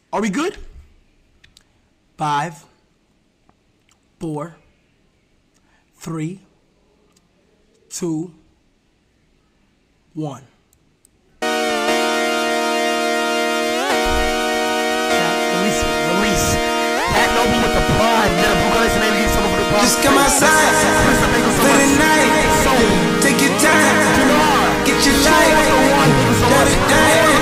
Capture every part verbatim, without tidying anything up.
Are we good? Five, four, three, two, one. Release, release. Pat Noble with the pride. Let him go and get some of the pride. Just come outside for the night. Take your time. Get your life. Let it down.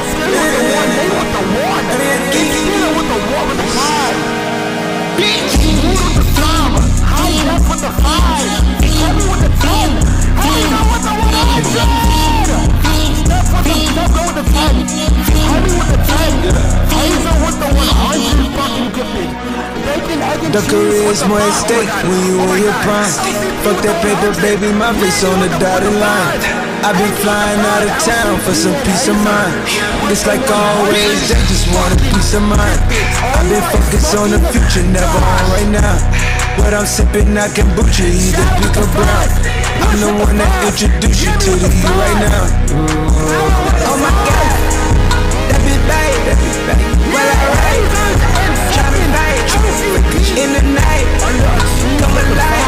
The career's more at stake when you in your prime. Fuck that paper, baby, my face on the dotted line. I've been flying out of town for some peace of mind. It's like always, they just want a peace of mind. I've been focused on the future, never on right now. What I'm sipping, I can kombucha, either pink or brown. I'm the one that introduced you to the you right now. Oh my God, that be bad, that be bad. Well, alright, drop it back in the night, come alive.